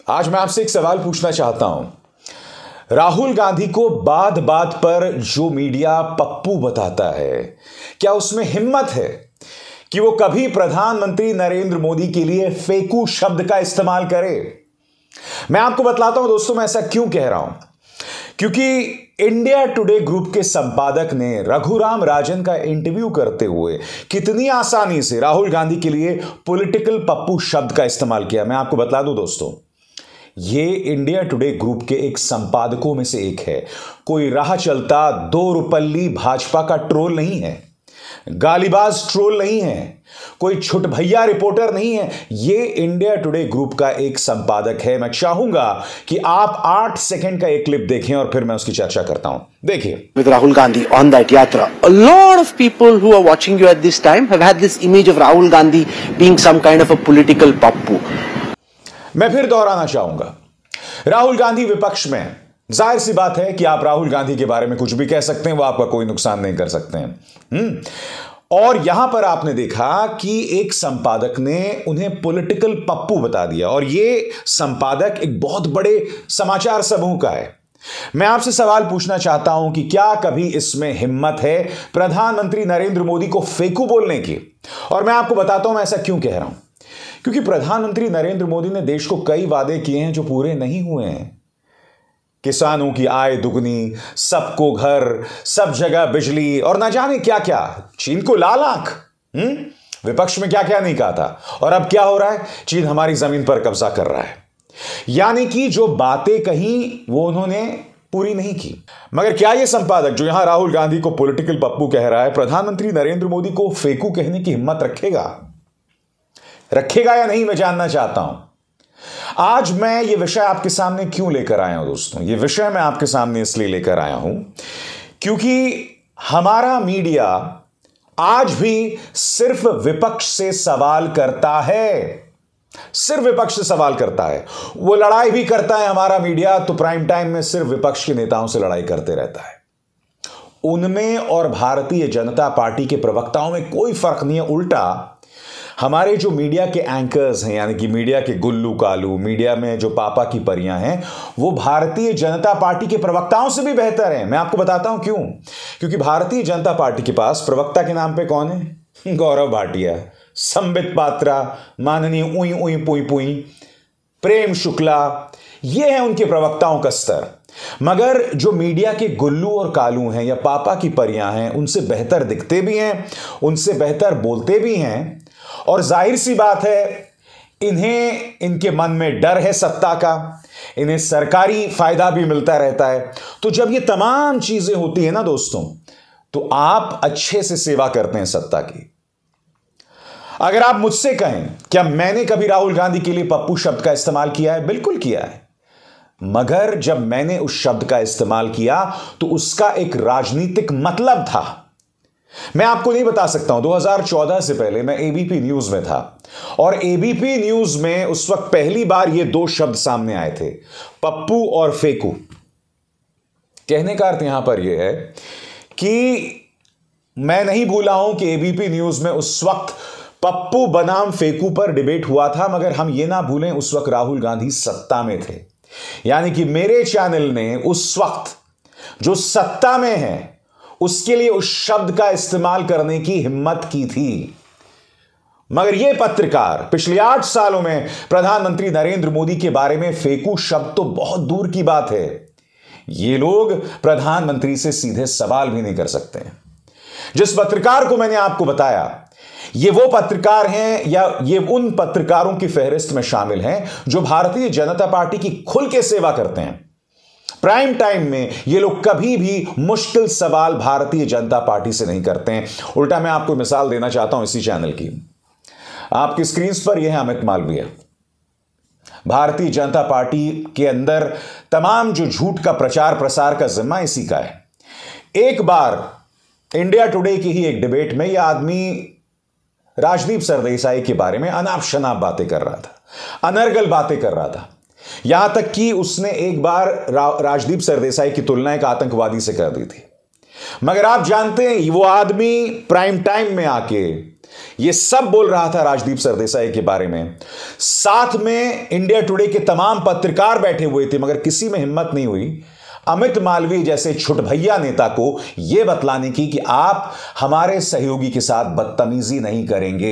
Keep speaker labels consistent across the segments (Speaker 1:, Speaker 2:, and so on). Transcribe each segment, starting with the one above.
Speaker 1: आज मैं आपसे एक सवाल पूछना चाहता हूं। राहुल गांधी को बात बात पर जो मीडिया पप्पू बताता है, क्या उसमें हिम्मत है कि वो कभी प्रधानमंत्री नरेंद्र मोदी के लिए फेकू शब्द का इस्तेमाल करे? मैं आपको बतलाता हूं दोस्तों, मैं ऐसा क्यों कह रहा हूं। क्योंकि इंडिया टुडे ग्रुप के संपादक ने रघुराम राजन का इंटरव्यू करते हुए कितनी आसानी से राहुल गांधी के लिए पॉलिटिकल पप्पू शब्द का इस्तेमाल किया। मैं आपको बतला दूं दोस्तों, ये इंडिया टुडे ग्रुप के एक संपादकों में से एक है। कोई राह चलता दो रुपल्ली भाजपा का ट्रोल नहीं है, गालीबाज ट्रोल नहीं है, कोई छुट भैया रिपोर्टर नहीं है। ये इंडिया टुडे ग्रुप का एक संपादक है। मैं चाहूंगा कि आप 8 सेकंड का एक क्लिप देखें और फिर मैं उसकी चर्चा करता हूं। देखिए।
Speaker 2: With Rahul Gandhi on that yatra, a lot of people who are watching you at this time have had this image of Rahul Gandhi being some kind of a political pappu.
Speaker 1: मैं फिर दोहराना चाहूंगा, राहुल गांधी विपक्ष में है। जाहिर सी बात है कि आप राहुल गांधी के बारे में कुछ भी कह सकते हैं, वो आपका कोई नुकसान नहीं कर सकते हैं। और यहां पर आपने देखा कि एक संपादक ने उन्हें पॉलिटिकल पप्पू बता दिया, और ये संपादक एक बहुत बड़े समाचार समूह का है। मैं आपसे सवाल पूछना चाहता हूं कि क्या कभी इसमें हिम्मत है प्रधानमंत्री नरेंद्र मोदी को फेकू बोलने की? और मैं आपको बताता हूं मैं ऐसा क्यों कह रहा हूं। क्योंकि प्रधानमंत्री नरेंद्र मोदी ने देश को कई वादे किए हैं जो पूरे नहीं हुए हैं। किसानों की आय दुगनी, सबको घर, सब जगह बिजली, और ना जाने क्या क्या, चीन को लाल आंख। विपक्ष में क्या क्या नहीं कहा था। और अब क्या हो रहा है? चीन हमारी जमीन पर कब्जा कर रहा है। यानी कि जो बातें कही वो उन्होंने पूरी नहीं की। मगर क्या यह संपादक जो यहां राहुल गांधी को पॉलिटिकल पप्पू कह रहा है, प्रधानमंत्री नरेंद्र मोदी को फेकू कहने की हिम्मत रखेगा या नहीं, मैं जानना चाहता हूं। आज मैं ये विषय आपके सामने क्यों लेकर आया हूं दोस्तों? ये विषय मैं आपके सामने इसलिए लेकर आया हूं क्योंकि हमारा मीडिया आज भी सिर्फ विपक्ष से सवाल करता है। सिर्फ विपक्ष से सवाल करता है। वो लड़ाई भी करता है हमारा मीडिया तो प्राइम टाइम में सिर्फ विपक्ष के नेताओं से लड़ाई करते रहता है। उनमें और भारतीय जनता पार्टी के प्रवक्ताओं में कोई फर्क नहीं है। उल्टा हमारे जो मीडिया के एंकर्स हैं, यानी कि मीडिया के गुल्लू कालू, मीडिया में जो पापा की परियां हैं, वो भारतीय जनता पार्टी के प्रवक्ताओं से भी बेहतर हैं। मैं आपको बताता हूं क्यों। क्योंकि भारतीय जनता पार्टी के पास प्रवक्ता के नाम पे कौन है? गौरव भाटिया, संबित पात्रा, माननीय उई उई पुई पुई, प्रेम शुक्ला, ये है उनके प्रवक्ताओं का स्तर। मगर जो मीडिया के गुल्लू और कालू हैं या पापा की परियां हैं, उनसे बेहतर दिखते भी हैं, उनसे बेहतर बोलते भी हैं। और जाहिर सी बात है, इन्हें इनके मन में डर है सत्ता का, इन्हें सरकारी फायदा भी मिलता रहता है। तो जब ये तमाम चीजें होती है ना दोस्तों, तो आप अच्छे से सेवा करते हैं सत्ता की। अगर आप मुझसे कहें क्या मैंने कभी राहुल गांधी के लिए पप्पू शब्द का इस्तेमाल किया है? बिल्कुल किया है। मगर जब मैंने उस शब्द का इस्तेमाल किया तो उसका एक राजनीतिक मतलब था। मैं आपको नहीं बता सकता हूं, 2014 से पहले मैं एबीपी न्यूज में था, और एबीपी न्यूज में उस वक्त पहली बार ये दो शब्द सामने आए थे, पप्पू और फेकू। कहने का अर्थ यहां पर यह है कि मैं नहीं भूला हूं कि एबीपी न्यूज में उस वक्त पप्पू बनाम फेकू पर डिबेट हुआ था। मगर हम ये ना भूलें, उस वक्त राहुल गांधी सत्ता में थे। यानी कि मेरे चैनल ने उस वक्त जो सत्ता में है उसके लिए उस शब्द का इस्तेमाल करने की हिम्मत की थी। मगर यह पत्रकार पिछले 8 सालों में प्रधानमंत्री नरेंद्र मोदी के बारे में फेकू शब्द तो बहुत दूर की बात है। ये लोग प्रधानमंत्री से सीधे सवाल भी नहीं कर सकते हैं। जिस पत्रकार को मैंने आपको बताया, ये वो पत्रकार हैं या ये उन पत्रकारों की फहरिस्त में शामिल हैं जो भारतीय जनता पार्टी की खुल के सेवा करते हैं। प्राइम टाइम में ये लोग कभी भी मुश्किल सवाल भारतीय जनता पार्टी से नहीं करते हैं। उल्टा मैं आपको मिसाल देना चाहता हूं इसी चैनल की। आपकी स्क्रीन पर यह है अमित मालवीय। भारतीय जनता पार्टी के अंदर तमाम जो झूठ का प्रचार प्रसार का जिम्मा इसी का है। एक बार इंडिया टुडे की ही एक डिबेट में यह आदमी राजदीप सरदेसाई के बारे में अनाप शनाप बातें कर रहा था, अनर्गल बातें कर रहा था। यहां तक कि उसने एक बार राजदीप सरदेसाई की तुलना एक आतंकवादी से कर दी थी। मगर आप जानते हैं वो आदमी प्राइम टाइम में आके यह सब बोल रहा था राजदीप सरदेसाई के बारे में। साथ में इंडिया टुडे के तमाम पत्रकार बैठे हुए थे, मगर किसी में हिम्मत नहीं हुई अमित मालवीय जैसे छुटभैया नेता को यह बतलाने की कि आप हमारे सहयोगी के साथ बदतमीजी नहीं करेंगे।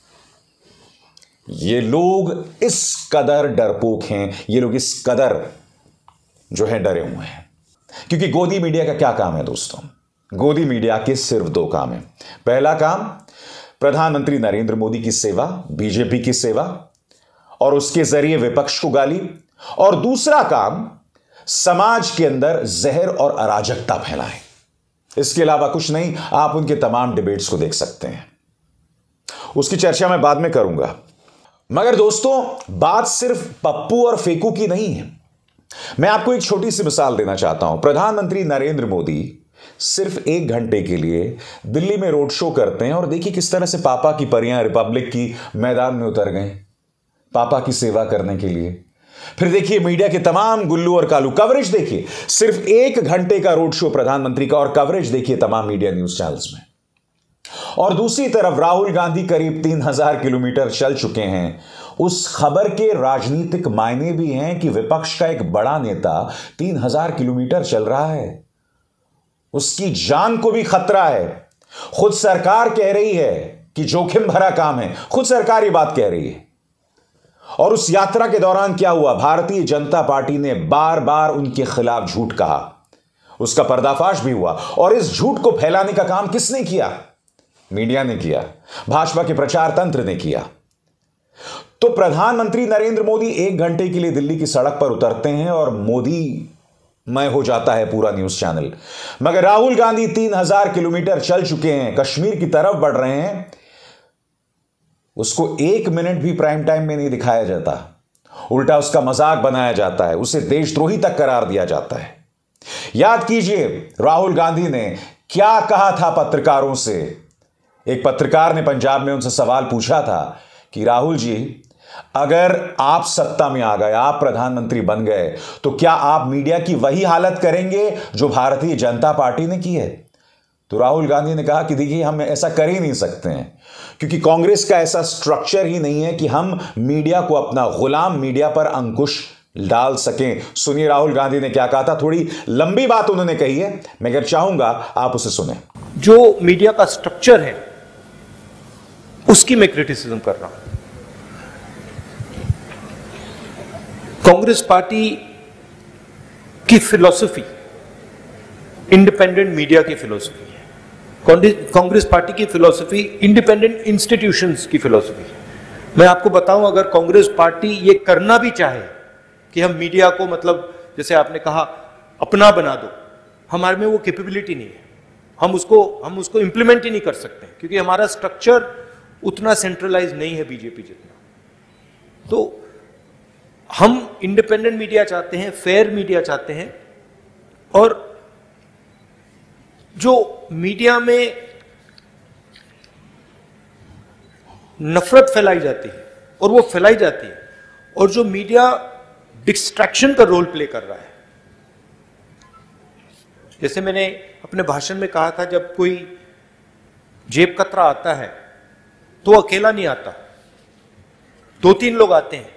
Speaker 1: ये लोग इस कदर डरपोक हैं, ये लोग इस कदर जो है डरे हुए हैं। क्योंकि गोदी मीडिया का क्या काम है दोस्तों? गोदी मीडिया के सिर्फ दो काम है। पहला काम प्रधानमंत्री नरेंद्र मोदी की सेवा, बीजेपी की सेवा और उसके जरिए विपक्ष को गाली, और दूसरा काम समाज के अंदर जहर और अराजकता फैलाएं। इसके अलावा कुछ नहीं। आप उनके तमाम डिबेट्स को देख सकते हैं, उसकी चर्चा मैं बाद में करूंगा। मगर दोस्तों, बात सिर्फ पप्पू और फेकू की नहीं है। मैं आपको एक छोटी सी मिसाल देना चाहता हूं। प्रधानमंत्री नरेंद्र मोदी सिर्फ 1 घंटे के लिए दिल्ली में रोड शो करते हैं और देखिए किस तरह से पापा की परियां रिपब्लिक की मैदान में उतर गए पापा की सेवा करने के लिए। फिर देखिए मीडिया के तमाम गुल्लू और कालू कवरेज देखिए, सिर्फ 1 घंटे का रोड शो प्रधानमंत्री का, और कवरेज देखिए तमाम मीडिया न्यूज चैनल्स में। और दूसरी तरफ राहुल गांधी करीब 3000 किलोमीटर चल चुके हैं। उस खबर के राजनीतिक मायने भी हैं कि विपक्ष का एक बड़ा नेता 3000 किलोमीटर चल रहा है, उसकी जान को भी खतरा है। खुद सरकार कह रही है कि जोखिम भरा काम है, खुद सरकार ये बात कह रही है। और उस यात्रा के दौरान क्या हुआ? भारतीय जनता पार्टी ने बार बार उनके खिलाफ झूठ कहा, उसका पर्दाफाश भी हुआ। और इस झूठ को फैलाने का काम किसने किया? मीडिया ने किया, भाजपा के प्रचार तंत्र ने किया। तो प्रधानमंत्री नरेंद्र मोदी 1 घंटे के लिए दिल्ली की सड़क पर उतरते हैं और मोदी मय हो जाता है पूरा न्यूज चैनल। मगर राहुल गांधी 3000 किलोमीटर चल चुके हैं, कश्मीर की तरफ बढ़ रहे हैं, उसको 1 मिनट भी प्राइम टाइम में नहीं दिखाया जाता, उल्टा उसका मजाक बनाया जाता है, उसे देशद्रोही तक करार दिया जाता है। याद कीजिए राहुल गांधी ने क्या कहा था पत्रकारों से। एक पत्रकार ने पंजाब में उनसे सवाल पूछा था कि राहुल जी, अगर आप सत्ता में आ गए, आप प्रधानमंत्री बन गए, तो क्या आप मीडिया की वही हालत करेंगे जो भारतीय जनता पार्टी ने की है? तो राहुल गांधी ने कहा कि देखिए, हम ऐसा कर ही नहीं सकते हैं, क्योंकि कांग्रेस का ऐसा स्ट्रक्चर ही नहीं है कि हम मीडिया को अपना गुलाम मीडिया पर अंकुश डाल सकें। सुनिए राहुल गांधी ने क्या कहा था। थोड़ी लंबी बात उन्होंने कही है, मगर चाहूंगा आप उसे सुने।
Speaker 3: जो मीडिया का स्ट्रक्चर है उसकी मैं क्रिटिसिज्म कर रहा हूं। कांग्रेस पार्टी की फिलॉसफी इंडिपेंडेंट मीडिया की फिलॉसफी है। कांग्रेस पार्टी की फिलॉसफी इंडिपेंडेंट इंस्टीट्यूशंस की फिलॉसफी है। मैं आपको बताऊं, अगर कांग्रेस पार्टी ये करना भी चाहे कि हम मीडिया को, मतलब जैसे आपने कहा, अपना बना दो, हमारे में वो कैपेबिलिटी नहीं है। हम उसको इंप्लीमेंट ही नहीं कर सकते, क्योंकि हमारा स्ट्रक्चर उतना सेंट्रलाइज नहीं है बीजेपी जितना। तो हम इंडिपेंडेंट मीडिया चाहते हैं, फेयर मीडिया चाहते हैं, और जो मीडिया में नफरत फैलाई जाती है और वो फैलाई जाती है, और जो मीडिया डिस्ट्रैक्शन का रोल प्ले कर रहा है। जैसे मैंने अपने भाषण में कहा था, जब कोई जेब कतरा आता है तो अकेला नहीं आता, 2-3 लोग आते हैं,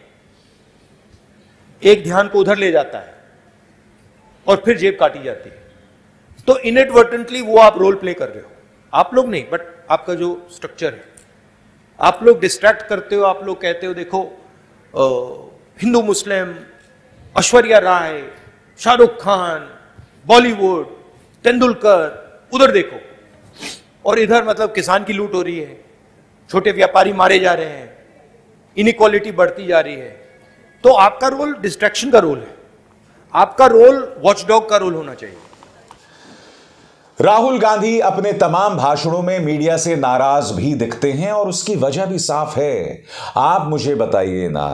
Speaker 3: एक ध्यान को उधर ले जाता है और फिर जेब काटी जाती है। तो इनएडवर्टेंटली वो आप रोल प्ले कर रहे हो, आप लोग नहीं, बट आपका जो स्ट्रक्चर है, आप लोग डिस्ट्रैक्ट करते हो। आप लोग कहते हो देखो हिंदू मुस्लिम, ऐश्वर्या राय, शाहरुख खान, बॉलीवुड, तेंदुलकर, उधर देखो, और इधर मतलब किसान की लूट हो रही है, छोटे व्यापारी मारे जा रहे हैं, इनइक्वालिटी बढ़ती जा रही है। तो आपका रोल डिस्ट्रैक्शन का रोल है, आपका रोल वॉचडॉग का रोल होना चाहिए।
Speaker 1: राहुल गांधी अपने तमाम भाषणों में मीडिया से नाराज भी दिखते हैं, और उसकी वजह भी साफ है। आप मुझे बताइए ना,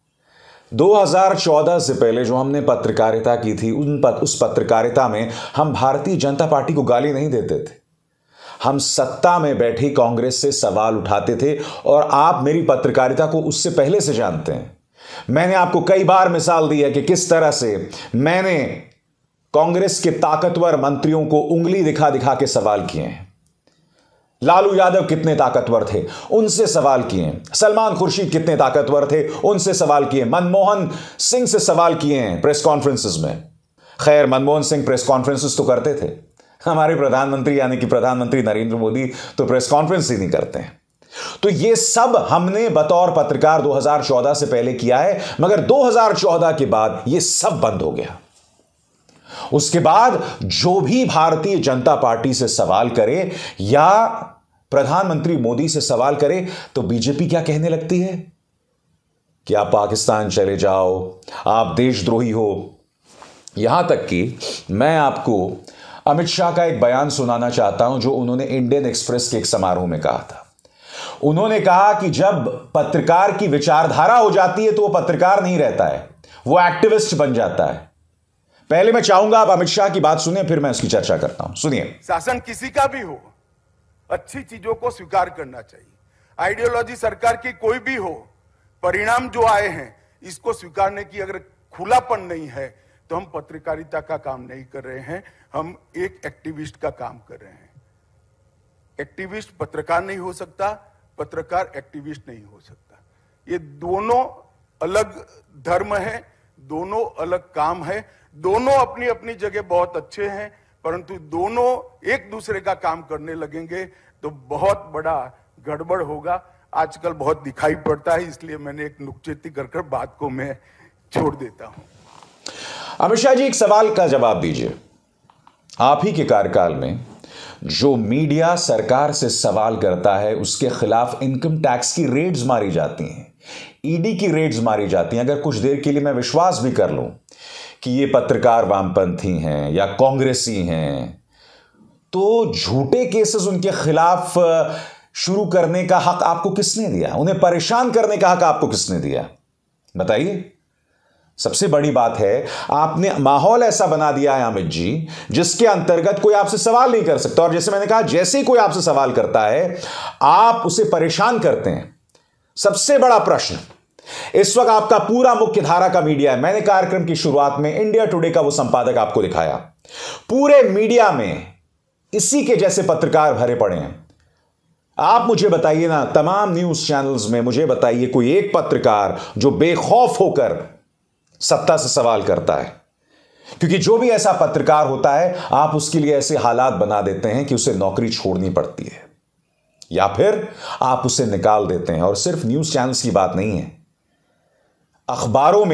Speaker 1: 2014 से पहले जो हमने पत्रकारिता की थी, उस पत्रकारिता में हम भारतीय जनता पार्टी को गाली नहीं देते थे, हम सत्ता में बैठी कांग्रेस से सवाल उठाते थे। और आप मेरी पत्रकारिता को उससे पहले से जानते हैं। मैंने आपको कई बार मिसाल दी है कि किस तरह से मैंने कांग्रेस के ताकतवर मंत्रियों को उंगली दिखा दिखा के सवाल किए हैं। लालू यादव कितने ताकतवर थे, उनसे सवाल किए। सलमान खुर्शीद कितने ताकतवर थे, उनसे सवाल किए। मनमोहन सिंह से सवाल किए हैं प्रेस कॉन्फ्रेंसेस में। खैर, मनमोहन सिंह प्रेस कॉन्फ्रेंसेस तो करते थे, हमारे प्रधानमंत्री यानी कि प्रधानमंत्री नरेंद्र मोदी तो प्रेस कॉन्फ्रेंस ही नहीं करते हैं। तो ये सब हमने बतौर पत्रकार 2014 से पहले किया है, मगर 2014 के बाद ये सब बंद हो गया। उसके बाद जो भी भारतीय जनता पार्टी से सवाल करे या प्रधानमंत्री मोदी से सवाल करे तो बीजेपी क्या कहने लगती है कि आप पाकिस्तान चले जाओ, आप देशद्रोही हो। यहां तक कि मैं आपको अमित शाह का एक बयान सुनाना चाहता हूं जो उन्होंने इंडियन एक्सप्रेस के एक समारोह में कहा था। उन्होंने कहा कि जब पत्रकार की विचारधारा हो जाती है तो वो पत्रकार नहीं रहता है, वो एक्टिविस्ट बन जाता है। पहले मैं चाहूंगा आप अमित शाह की बात सुनिए, फिर मैं उसकी चर्चा करता हूं। सुनिए।
Speaker 4: शासन किसी का भी हो, अच्छी चीजों को स्वीकार करना चाहिए। आइडियोलॉजी सरकार की कोई भी हो, परिणाम जो आए हैं इसको स्वीकारने की अगर खुलापन नहीं है तो हम पत्रकारिता का काम नहीं कर रहे हैं, हम एक एक्टिविस्ट का काम कर रहे हैं। एक्टिविस्ट पत्रकार नहीं हो सकता, पत्रकार एक्टिविस्ट नहीं हो सकता। ये दोनों अलग धर्म है, दोनों अलग काम है, दोनों अपनी अपनी जगह बहुत अच्छे हैं, परंतु दोनों एक दूसरे का काम करने लगेंगे तो बहुत बड़ा गड़बड़ होगा। आजकल बहुत दिखाई पड़ता है, इसलिए मैंने एक नुक्चेती कर बात को मैं छोड़ देता हूं।
Speaker 1: अमित शाह जी, एक सवाल का जवाब दीजिए। आप ही के कार्यकाल में जो मीडिया सरकार से सवाल करता है उसके खिलाफ इनकम टैक्स की रेड्स मारी जाती हैं, ईडी की रेड्स मारी जाती हैं। अगर कुछ देर के लिए मैं विश्वास भी कर लूं कि ये पत्रकार वामपंथी हैं या कांग्रेसी हैं, तो झूठे केसेस उनके खिलाफ शुरू करने का हक आपको किसने दिया? उन्हें परेशान करने का हक आपको किसने दिया? बताइए। सबसे बड़ी बात है, आपने माहौल ऐसा बना दिया है अमित जी, जिसके अंतर्गत कोई आपसे सवाल नहीं कर सकता। और जैसे मैंने कहा, जैसे ही कोई आपसे सवाल करता है आप उसे परेशान करते हैं। सबसे बड़ा प्रश्न इस वक्त आपका पूरा मुख्य धारा का मीडिया है। मैंने कार्यक्रम की शुरुआत में इंडिया टुडे का वो संपादक आपको दिखाया। पूरे मीडिया में इसी के जैसे पत्रकार भरे पड़े हैं। आप मुझे बताइए ना, तमाम न्यूज चैनल्स में मुझे बताइए कोई एक पत्रकार जो बेखौफ होकर सत्ता से सवाल करता है। क्योंकि जो भी ऐसा पत्रकार होता है, आप उसके लिए ऐसे हालात बना देते हैं कि उसे नौकरी छोड़नी पड़ती है या फिर आप उसे निकाल देते हैं। और सिर्फ न्यूज चैनल्स की बात नहीं है, अखबारों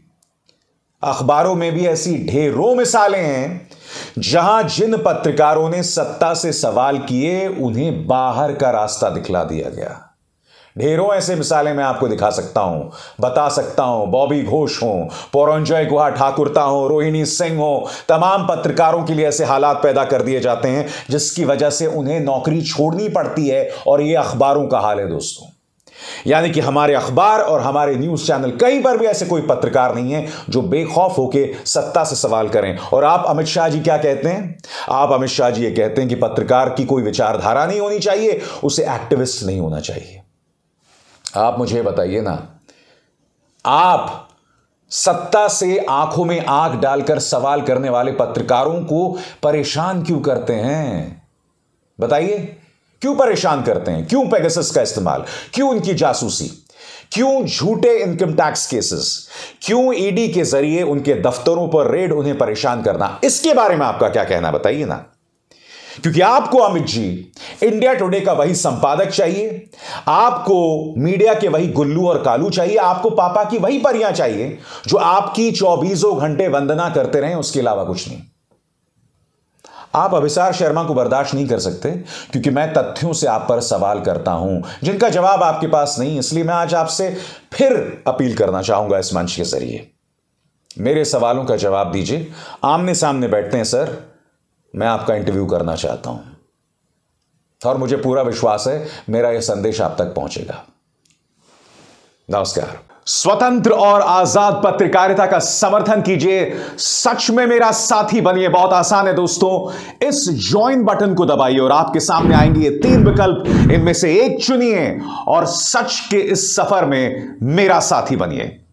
Speaker 1: में भी ऐसी ढेरों मिसालें हैं जहां जिन पत्रकारों ने सत्ता से सवाल किए उन्हें बाहर का रास्ता दिखला दिया गया। ढेरों ऐसे मिसालें मैं आपको दिखा सकता हूं, बता सकता हूं। बॉबी घोष हो, पौरंजय गुहा ठाकुरता हो, रोहिणी सिंह हो, तमाम पत्रकारों के लिए ऐसे हालात पैदा कर दिए जाते हैं जिसकी वजह से उन्हें नौकरी छोड़नी पड़ती है। और यह अखबारों का हाल है दोस्तों। यानी कि हमारे अखबार और हमारे न्यूज चैनल, कहीं पर भी ऐसे कोई पत्रकार नहीं है जो बेखौफ होकर सत्ता से सवाल करें। और आप अमित शाह जी क्या कहते हैं? आप अमित शाह जी ये कहते हैं कि पत्रकार की कोई विचारधारा नहीं होनी चाहिए, उसे एक्टिविस्ट नहीं होना चाहिए। आप मुझे बताइए ना, आप सत्ता से आंखों में आंख डालकर सवाल करने वाले पत्रकारों को परेशान क्यों करते हैं? बताइए, क्यों परेशान करते हैं? क्यों पेगासस का इस्तेमाल? क्यों उनकी जासूसी? क्यों झूठे इनकम टैक्स केसेस? क्यों ईडी के जरिए उनके दफ्तरों पर रेड, उन्हें परेशान करना? इसके बारे में आपका क्या कहना, बताइए ना। क्योंकि आपको अमित जी इंडिया टुडे का वही संपादक चाहिए, आपको मीडिया के वही गुल्लू और कालू चाहिए, आपको पापा की वही परियां चाहिए जो आपकी 24 घंटे वंदना करते रहें, उसके अलावा कुछ नहीं। आप अभिसार शर्मा को बर्दाश्त नहीं कर सकते क्योंकि मैं तथ्यों से आप पर सवाल करता हूं जिनका जवाब आपके पास नहीं। इसलिए मैं आज आपसे फिर अपील करना चाहूंगा इस मंच के जरिए, मेरे सवालों का जवाब दीजिए। आमने सामने बैठते हैं सर, मैं आपका इंटरव्यू करना चाहता हूं और मुझे पूरा विश्वास है मेरा यह संदेश आप तक पहुंचेगा। नमस्कार। स्वतंत्र और आजाद पत्रकारिता का समर्थन कीजिए, सच में मेरा साथी बनिए। बहुत आसान है दोस्तों, इस ज्वाइन बटन को दबाइए और आपके सामने आएंगे ये 3 विकल्प, इनमें से एक चुनिए और सच के इस सफर में मेरा साथी बनिए।